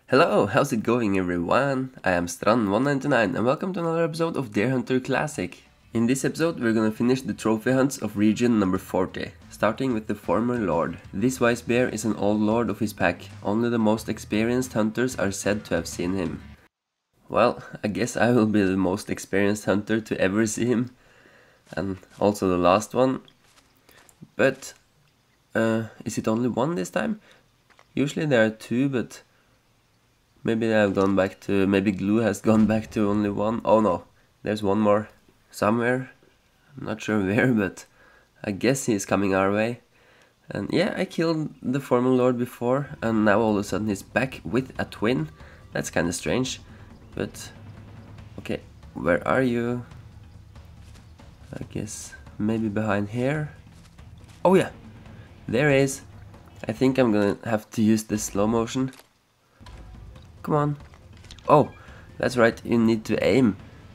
Hello, how's it going everyone? I am IAmStrand199 and welcome to another episode of Deer Hunter Classic. In this episode we're gonna finish the trophy hunts of region number 40, starting with the former lord. This wise bear is an old lord of his pack, only the most experienced hunters are said to have seen him. Well, I guess I will be the most experienced hunter to ever see him, and also the last one. But, is it only one this time? Usually there are two, but maybe I've gone back to, maybe Glue has gone back to only one. Oh no, there's one more somewhere. I'm not sure where, but I guess he's coming our way. And yeah, I killed the former lord before, and now all of a sudden he's back with a twin. That's kinda strange, but okay, where are you? I guess maybe behind here. Oh yeah, there he is. I think I'm gonna have to use the slow motion. Come on. Oh, that's right, you need to aim.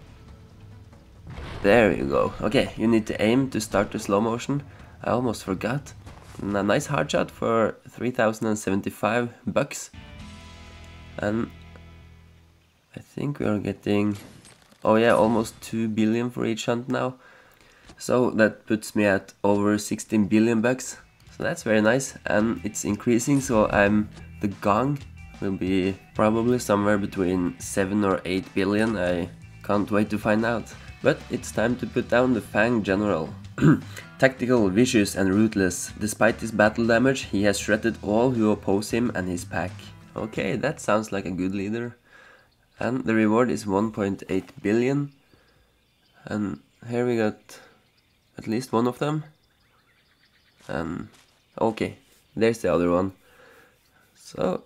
There you go. Okay, you need to aim to start the slow motion. I almost forgot. And a nice hard shot for 3,075 bucks. And I think we are getting, oh yeah, almost 2 billion for each hunt now. So that puts me at over 16 billion bucks. So that's very nice, and it's increasing, so the Gong will be probably somewhere between 7 or 8 billion. I can't wait to find out. But it's time to put down the Fang General. Tactical, vicious and ruthless. Despite his battle damage, he has shredded all who oppose him and his pack. Okay, that sounds like a good leader. And the reward is 1.8 billion. And here we got at least one of them. And okay, there's the other one. So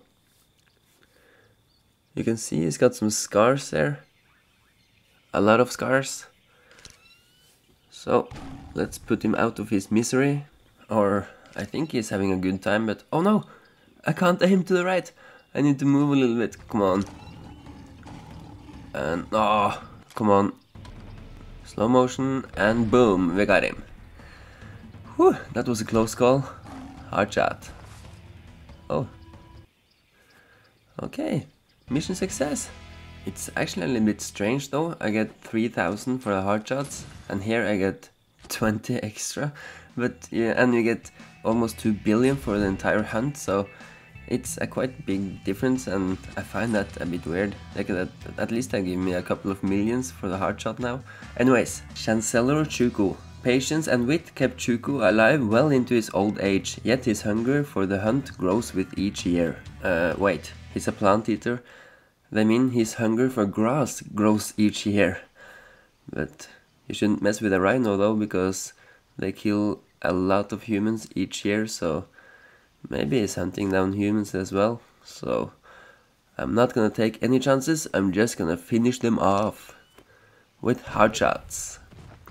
you can see he's got some scars there. A lot of scars. So let's put him out of his misery. Or I think he's having a good time, but oh no! I can't aim to the right! I need to move a little bit, come on. And oh, come on. Slow motion and boom, we got him. Whew, that was a close call. Hard shot. Oh. Okay, mission success. It's actually a little bit strange though. I get 3,000 for the hard shots, and here I get 20 extra. But yeah, and you get almost 2 billion for the entire hunt, so it's a quite big difference, and I find that a bit weird. Like at least they give me a couple of millions for the hard shot now. Anyways, Chancellor Chuko. Patience and wit kept Chuko alive well into his old age, yet his hunger for the hunt grows with each year. Wait, he's a plant eater? They mean his hunger for grass grows each year. But you shouldn't mess with a rhino though, because they kill a lot of humans each year, so maybe he's hunting down humans as well. So I'm not gonna take any chances, I'm just gonna finish them off with hard shots.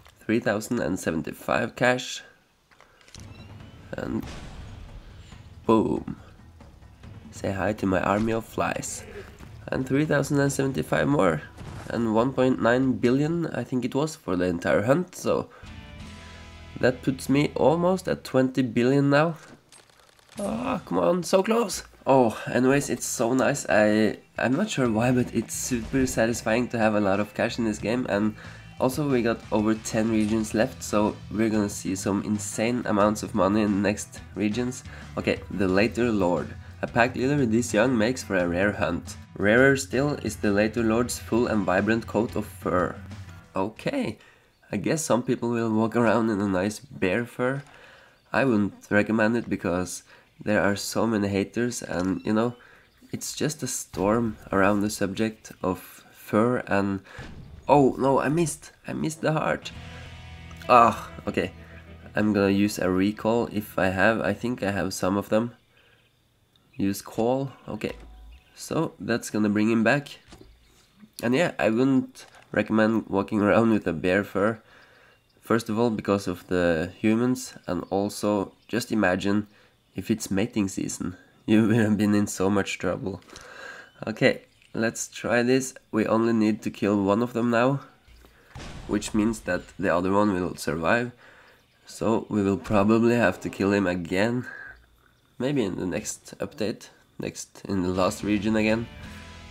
3,075 cash. And boom. Say hi to my army of flies. And 3,075 more. And 1.9 billion I think it was for the entire hunt, so that puts me almost at 20 billion now. Ah, come on, so close! Oh, anyways, it's so nice. I'm not sure why, but it's super satisfying to have a lot of cash in this game, and also we got over 10 regions left, so we're gonna see some insane amounts of money in the next regions. Okay, the later lord. A pack leader this young makes for a rare hunt. Rarer still is the later lord's full and vibrant coat of fur. Okay, I guess some people will walk around in a nice bear fur. I wouldn't recommend it because there are so many haters, and you know, it's just a storm around the subject of fur. And oh no, I missed the heart. Ah, okay, I'm gonna use a recall if I have. I think I have some of them. Use call, okay, so that's gonna bring him back. And yeah, I wouldn't recommend walking around with a bear fur. First of all, because of the humans, and also just imagine if it's mating season. You will have been in so much trouble. Okay, let's try this. We only need to kill one of them now, which means that the other one will survive. So we will probably have to kill him again. Maybe in the next update, in the last region again.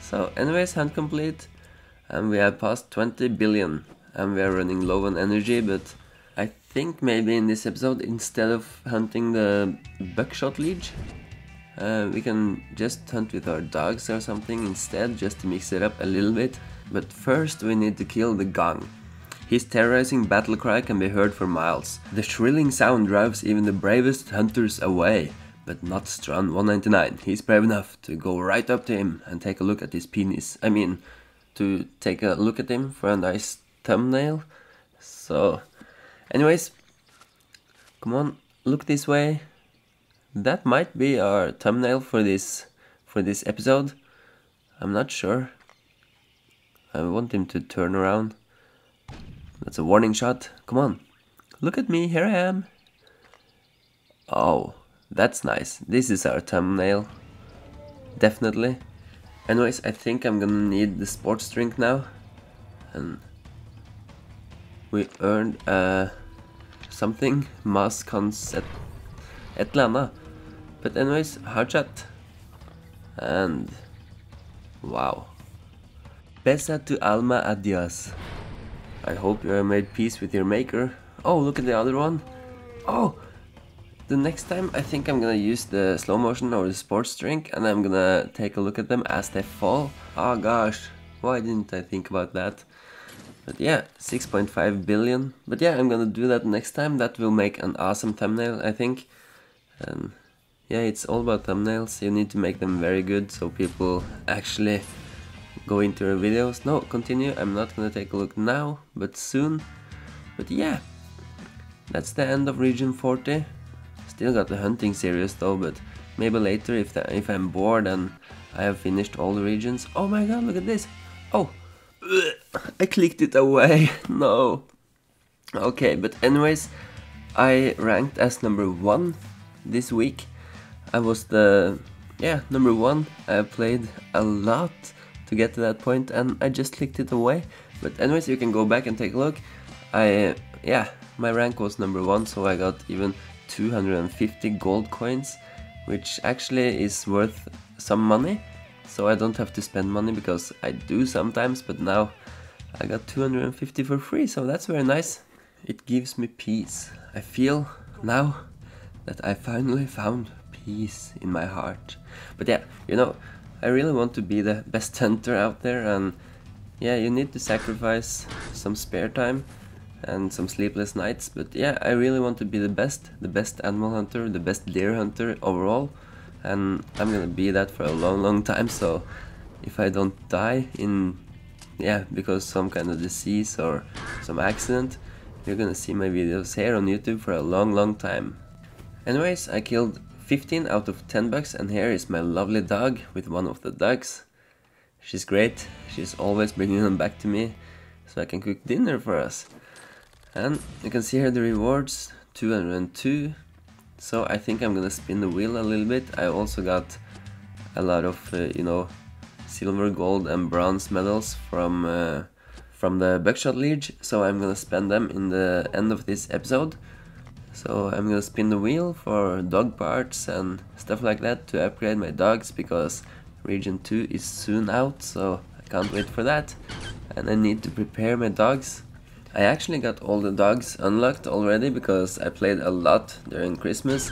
So anyways, hunt complete, and we have passed 20 billion, and we are running low on energy, but I think maybe in this episode, instead of hunting the buckshot leech, we can just hunt with our dogs or something instead, just to mix it up a little bit. But first we need to kill the Gong. His terrorizing battle cry can be heard for miles. The shrilling sound drives even the bravest hunters away. But not Strand 199. He's brave enough to go right up to him and take a look at his penis. I mean, to take a look at him for a nice thumbnail. So, anyways, come on, look this way. That might be our thumbnail for this episode. I'm not sure. I want him to turn around. That's a warning shot. Come on, look at me. Here I am. Oh. That's nice. This is our thumbnail. Definitely. Anyways, I think I'm gonna need the sports drink now. And we earned something. Mas et lana. But anyways, hard shot. And wow. Besa tu alma adios. I hope you have made peace with your maker. Oh, look at the other one. Oh! The next time I think I'm gonna use the slow motion or the sports drink, and I'm gonna take a look at them as they fall. Oh gosh, why didn't I think about that? But yeah, 6.5 billion. But yeah, I'm gonna do that next time. That will make an awesome thumbnail, I think. And yeah, it's all about thumbnails. You need to make them very good so people actually go into your videos. No, continue. I'm not gonna take a look now, but soon. But yeah, that's the end of region 40. Still got the hunting series though, but maybe later if I'm bored and I have finished all the regions. Oh my god, look at this! Oh! I clicked it away! No! Okay, but anyways, I ranked as number 1 this week. I was number 1. I played a lot to get to that point and I just clicked it away. But anyways, you can go back and take a look. My rank was number 1, so I got even 250 gold coins, which actually is worth some money, so I don't have to spend money because I do sometimes, but now I got 250 for free, so that's very nice. It gives me peace. I feel now that I finally found peace in my heart. But yeah, you know, I really want to be the best hunter out there, and yeah, you need to sacrifice some spare time and some sleepless nights, but yeah, I really want to be the best animal hunter, the best deer hunter overall, and I'm gonna be that for a long time. So if I don't die because some kind of disease or some accident, you're gonna see my videos here on YouTube for a long time. Anyways, I killed 15 out of 10 bucks, and here is my lovely dog with one of the ducks. She's great. She's always bringing them back to me so I can cook dinner for us. And you can see here the rewards, 202. So I think I'm gonna spin the wheel a little bit. I also got a lot of, silver, gold and bronze medals from the buckshot leech. So I'm gonna spend them in the end of this episode. So I'm gonna spin the wheel for dog parts and stuff like that to upgrade my dogs, because region 2 is soon out, so I can't wait for that. And I need to prepare my dogs. I actually got all the dogs unlocked already because I played a lot during Christmas.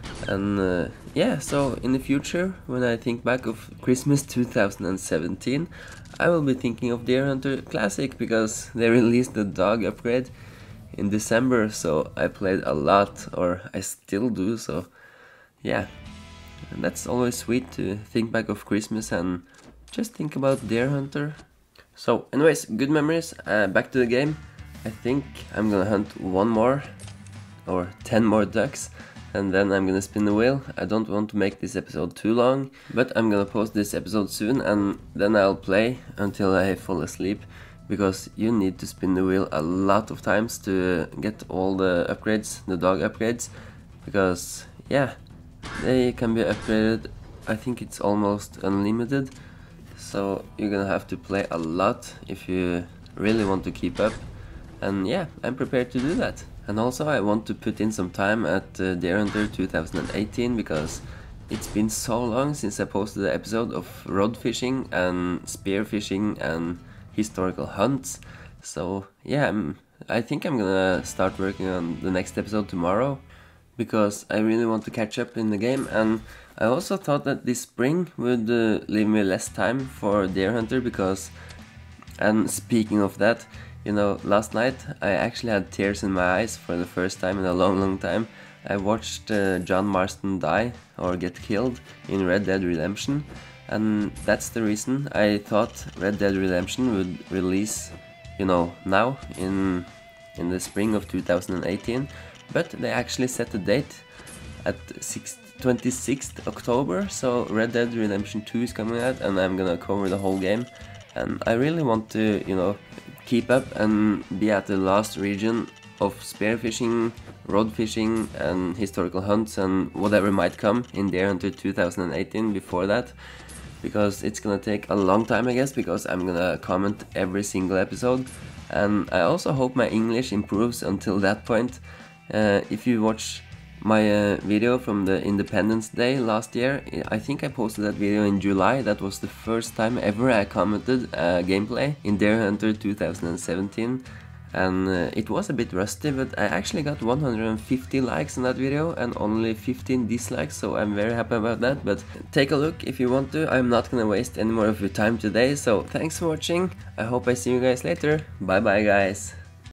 And yeah, so in the future, when I think back of Christmas 2017, I will be thinking of Deer Hunter Classic, because they released the dog upgrade in December, so I played a lot, or I still do, so yeah. And that's always sweet to think back of Christmas and just think about Deer Hunter. So anyways, good memories. Back to the game. I think I'm gonna hunt 1 more or 10 more ducks, and then I'm gonna spin the wheel. I don't want to make this episode too long, but I'm gonna post this episode soon, and then I'll play until I fall asleep, because you need to spin the wheel a lot of times to get all the upgrades, the dog upgrades, because yeah, they can be upgraded. I think it's almost unlimited, so you're gonna have to play a lot if you really want to keep up. And yeah, I'm prepared to do that. And also I want to put in some time at Deer Hunter 2018, because it's been so long since I posted an episode of rod fishing and spear fishing and historical hunts. So yeah, I think I'm gonna start working on the next episode tomorrow, because I really want to catch up in the game. And I also thought that this spring would leave me less time for Deer Hunter, because, and speaking of that, you know, last night I actually had tears in my eyes for the first time in a long time. I watched John Marston die or get killed in Red Dead Redemption, and that's the reason I thought Red Dead Redemption would release, you know, now in the spring of 2018, but they actually set the date at 26th October, so Red Dead Redemption 2 is coming out, and I'm gonna cover the whole game. And I really want to, you know, keep up and be at the last region of spearfishing, rod fishing, and historical hunts, and whatever might come in Deer Hunter 2018 before that, because it's gonna take a long time, I guess, because I'm gonna comment every single episode. And I also hope my English improves until that point. If you watch my video from the Independence Day last year, I think I posted that video in July. That was the first time ever I commented gameplay in Deer Hunter 2017, and it was a bit rusty, but I actually got 150 likes on that video and only 15 dislikes, so I'm very happy about that. But take a look if you want to. I'm not gonna waste any more of your time today, so thanks for watching. I hope I see you guys later. Bye bye guys.